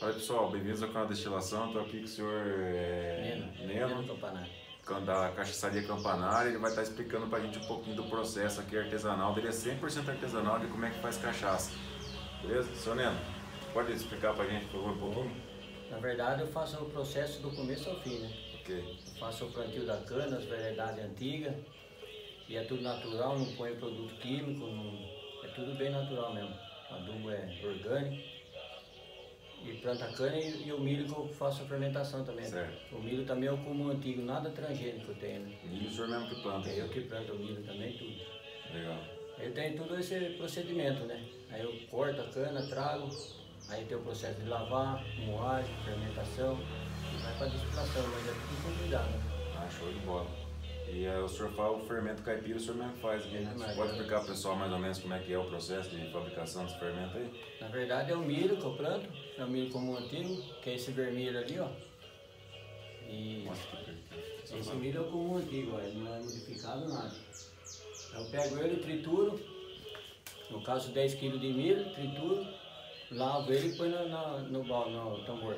Oi pessoal, bem-vindos ao canal Destilação. Estou aqui com o senhor Neno, da Cachaçaria Campanário. Ele vai estar explicando para a gente um pouquinho do processo aqui artesanal. Ele é 100% artesanal de como é que faz cachaça. Beleza? Senhor Neno, pode explicar para a gente, por favor, um pouquinho? Na verdade, eu faço o processo do começo ao fim, né? Ok. Eu faço o plantio da cana, as variedades antigas, e é tudo natural, não põe produto químico, é tudo bem natural mesmo. O adubo é orgânico. E planta a cana e o milho que eu faço a fermentação também. Certo. O milho também é o comum antigo, nada transgênico eu tenho, né? Milho o senhor mesmo que planta? É eu que planto o milho também, tudo. Legal. Eu tenho todo esse procedimento, né? Aí eu corto a cana, trago, aí tem o processo de lavar, moagem, fermentação, e vai para destilação, mas é tudo com cuidado, né? Ah, show de bola. E o senhor fala o fermento caipira, o senhor mesmo faz aqui, né? Você pode explicar para o pessoal mais ou menos como é que é o processo de fabricação desse fermento aí? Na verdade é o milho que eu planto, é o milho comum antigo, que é esse vermelho ali, ó. E esse milho é o comum antigo, ó, ele não é modificado nada. Eu pego ele, trituro, no caso 10 kg de milho, trituro, lavo ele e põe no tambor.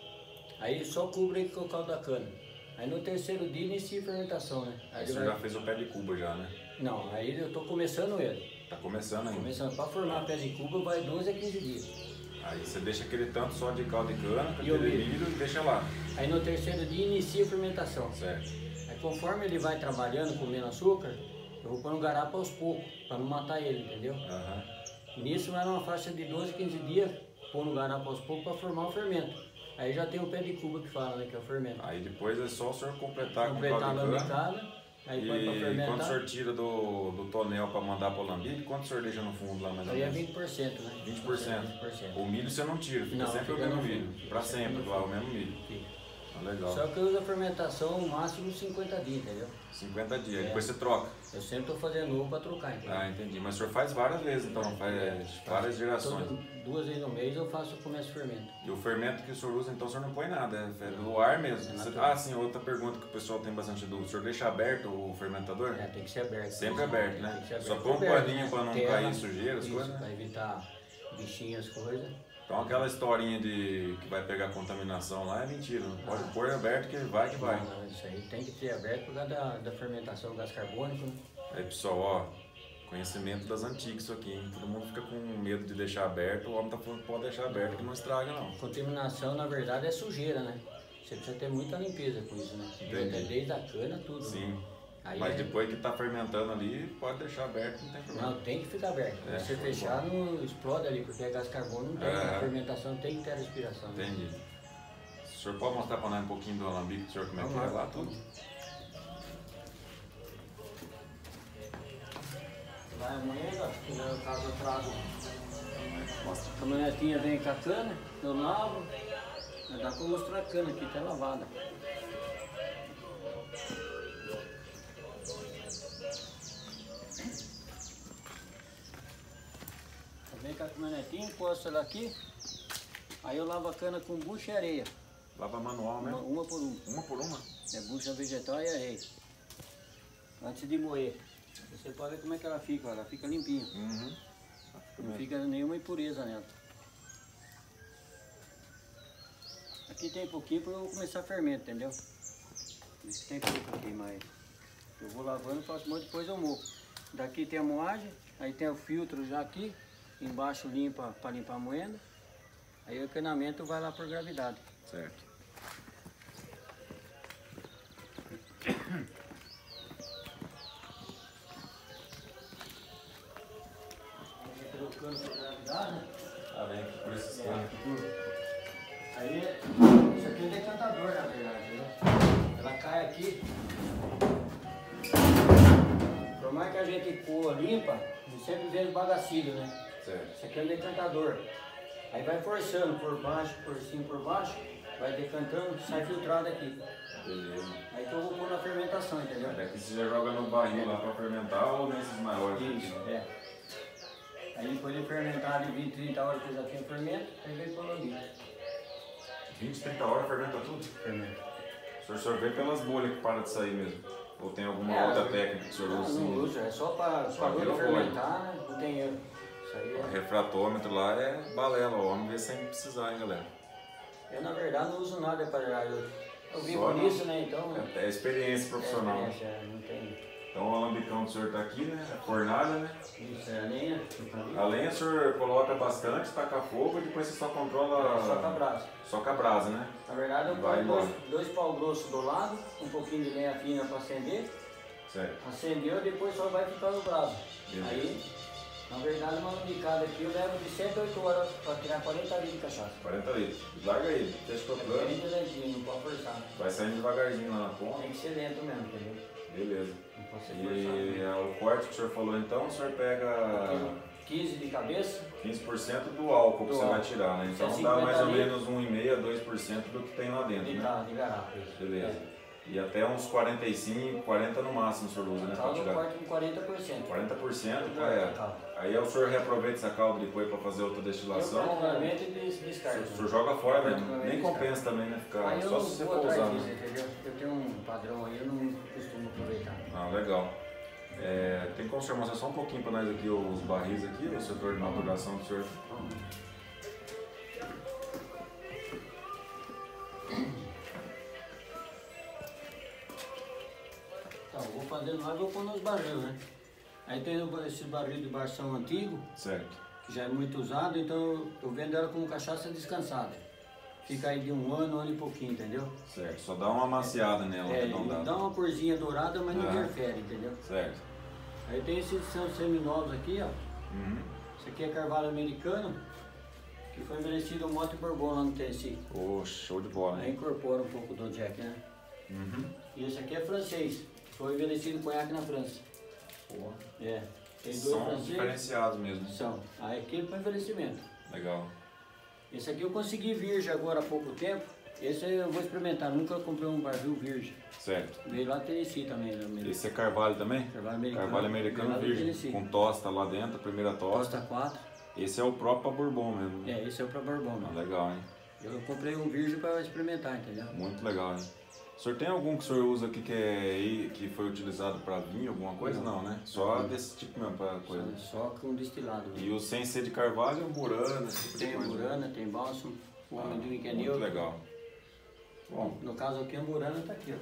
Aí só cubro ele com o caldo da cana. Aí no terceiro dia inicia a fermentação, né? Aí o senhor já fez o pé de cuba já, né? Não, aí eu tô começando ele. Tá começando ainda? Começando. Para formar pé de cuba vai 12 a 15 dias. Aí você deixa aquele tanto só de caldo de cana, com E o aquele milho. milho e deixa lá. Aí no terceiro dia inicia a fermentação. Certo. Aí conforme ele vai trabalhando, comendo açúcar, eu vou pôr no garapo aos poucos, para não matar ele, entendeu? Nisso vai numa faixa de 12 a 15 dias, pôr no garapo aos poucos para formar o fermento. Aí já tem o pé de cuba que fala, né, que é o fermento. Aí depois é só o senhor completar com o Completar caldo a de cana. lambicada, aí põe para E fermentar. quando o senhor tira do tonel para mandar para o alambique, quanto o senhor deixa no fundo lá mais ou Aí é menos? 20%, né? 20%. O milho você não tira, fica Não, sempre fica o mesmo no milho. fundo. Para Fica sempre, no lá, o fundo. mesmo milho. Fica. Ah, legal. Só que eu uso a fermentação no máximo 50 dias, entendeu? 50 dias, É. depois você troca. Eu sempre estou fazendo ovo para trocar, entendeu? Ah, entendi. Mas o senhor faz várias vezes, então, faz várias gerações. 2 vezes no mês eu faço o começo fermento. E o fermento que o senhor usa, então o senhor não põe nada, é do ar mesmo. Sim, outra pergunta que o pessoal tem bastante dúvida. O senhor deixa aberto o fermentador? É, tem que ser aberto. Sempre aberto, né? Tem que ser aberto. Só põe um paninho para não cair sujeira, as isso, coisas, para né? evitar bichinhos, as coisas. Então aquela historinha de que vai pegar contaminação lá é mentira. Não pode pôr aberto que vai que vai. Não, isso aí tem que ser aberto por causa da fermentação do gás carbônico, né? Aí pessoal, ó, conhecimento das antigas isso aqui, hein? Todo mundo fica com medo de deixar aberto, o homem tá falando que pode deixar aberto que não estraga não. Contaminação, na verdade, é sujeira, né? Você precisa ter muita limpeza com isso, né? Desde a cana, tudo. Sim. Né? Aí Mas depois que tá fermentando ali, pode deixar aberto, não tem problema. Não, tem que ficar aberto. É, Se você fechar, não explode ali, porque é gás carbônico, não tem. A fermentação tem que ter a respiração. Né? Entendi. O senhor pode mostrar para nós um pouquinho do alambique do senhor, como é que é lá tudo? Vai amanhã, no caso eu trago. A caminhonetinha vem com a cana, eu lavo. Dá para mostrar a cana aqui, tá lavada. Vem com a caminhonetinha, encosta ela aqui. Aí eu lavo a cana com bucha e areia. Lava manual mesmo? Uma por uma. Uma por uma? É bucha vegetal e areia. Antes de moer. Você pode ver como é que ela fica, ó. Ela fica limpinha. Não fica nenhuma impureza nela. Aqui tem pouquinho para eu começar a fermento, entendeu? Isso tem pouco aqui, mas eu vou lavando, faço muito, depois eu movo. Daqui tem a moagem, aí tem o filtro já aqui, embaixo limpa para limpar a moenda. Aí o encanamento vai lá por gravidade. Certo. Trocando por gravidade, né? Ah, vem aqui por esses canos. Aí, isso aqui é decantador, na verdade, viu? Ela cai aqui. Por mais que a gente coa limpa, a gente sempre vê os bagacilhos, né? Certo. Isso aqui é um decantador. Aí vai forçando por baixo, por cima, por baixo, vai decantando, sai filtrado aqui. Beleza. Aí que eu vou pôr na fermentação, entendeu? Aí daqui você já joga no barril lá para fermentar ou nesses maiores? Isso, é. Aí depois de fermentar de 20, 30 horas que eu já tenho fermento, aí vem pôr no lixo. 20, 30 horas fermenta tudo? Fermento. O senhor sorvê pelas bolhas que para de sair mesmo? Ou tem alguma outra técnica que o senhor usa? Não uso, é só para fermentar, né? Não tem erro. Isso aí é... O refratômetro lá é balela, o homem vê sem precisar, hein, galera? Eu, na verdade, não uso nada de aparelhagem. Eu vivo nisso, né? Então... É experiência profissional. É experiência, não tem... Então o alambicão do senhor está aqui, né? A fornalha, né? Isso, é a lenha. A lenha o senhor coloca bastante, taca fogo e depois você só controla... Só com a brasa. Só com a brasa, né? Na verdade eu ponho dois pau grossos do lado, um pouquinho de lenha fina para acender. Certo. Acendeu, depois só vai ficar no brasa. Aí, na verdade, uma alambicada aqui eu levo de 7 a 8 horas para tirar 40 litros de cachaça. 40 litros. Larga aí, deixa tocando. É bem lentinho, não pode forçar. Vai saindo devagarzinho lá na ponta. Tem que ser lento mesmo, entendeu? Beleza. Não pode ser E forçado. o corte que o senhor falou então, o senhor pega 15 de cabeça. 15% do álcool que você vai tirar, né? Então dá mais ou menos 1,5% a 2% do que tem lá dentro, né? De garrafa. Beleza. E até uns 45, 40 no máximo o senhor usa, né? Caldo eu corto com 40%. 40% já é. Aí o senhor reaproveita essa calda depois para fazer outra destilação? Eu normalmente descarto. O senhor joga fora mesmo. Nem compensa também, né? Ficar só se você for usar. Entendeu? Eu tenho um padrão aí, eu não costumo aproveitar. Ah, legal. Tem como o senhor mostrar só um pouquinho para nós aqui os barris aqui, o setor de maturação do senhor? Então, vou fazendo lá e vou pôr nos barril, né? Aí tem esse barril de barção antigo, certo, que já é muito usado, então eu vendo ela como cachaça descansada. Fica aí de um ano e pouquinho, entendeu? Certo, só dá uma amaciada nela, arredondada. Dá uma corzinha dourada, mas não interfere, entendeu? Certo. Aí tem esses são seminovos aqui, ó. Esse aqui é carvalho americano, que foi envelhecido mote bourbon lá no Tennessee. Show de bola, né? Aí incorpora um pouco do Jack, né? E esse aqui é francês, que foi envelhecido conhaque na França. Tem dois são franceses. diferenciados mesmo. São. Aí aqui para envelhecimento. Legal. Esse aqui eu consegui virgem agora há pouco tempo. Esse eu vou experimentar, nunca comprei um barril virgem. Certo. Veio lá do Tennessee também. Esse é carvalho também? Carvalho americano. Carvalho americano virgem, com tosta lá dentro, a primeira tosta. Tosta 4. Esse é o próprio bourbon mesmo. Esse é o próprio bourbon mesmo. Legal, hein? Eu comprei um virgem para experimentar, entendeu? Muito legal, hein? O senhor tem algum que o senhor usa aqui que foi utilizado para vinho, alguma coisa? Não, né? Só desse tipo mesmo, para coisa? Só com destilado. E o sem ser de carvalho, burana, esse tipo de coisa? Tem burana, tem bálsamo, o amendoim que é neutro. Muito legal. Bom, no caso aqui, a burana está aqui, ó.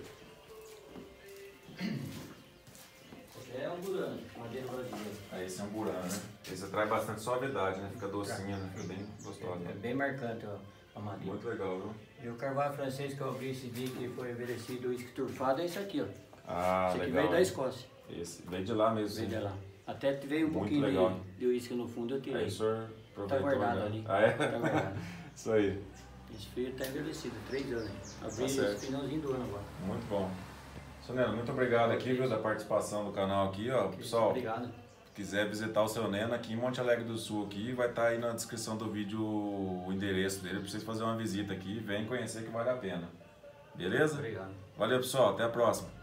É um burana, madeira brasileira. Esse é um burana, né? Esse traz bastante suavidade, né? Fica docinha, né? Fica bem gostosa. É bem marcante, ó. A madeira. Muito legal, viu? E o carvalho francês que eu abri esse dia que foi envelhecido, o uísque turfado, é esse aqui, ó. Esse aqui legal. veio da Escócia. Esse veio de lá mesmo. Veio de lá. Até veio um pouquinho de uísque no fundo, eu tirei. Aí o senhor aproveitou. Tá guardado ali. Ah, é? Tá guardado. Isso aí. Esse filho tá envelhecido, 3 anos. Abri certo. esse finalzinho do ano agora. Muito bom. Seu Neno, muito obrigado aqui, viu, da participação do canal aqui, ó. Pessoal, obrigado. Quiser visitar o seu Neno aqui em Monte Alegre do Sul aqui, vai estar aí na descrição do vídeo o endereço dele para vocês fazerem uma visita aqui, vem conhecer que vale a pena. Beleza? Obrigado. Valeu, pessoal, até a próxima.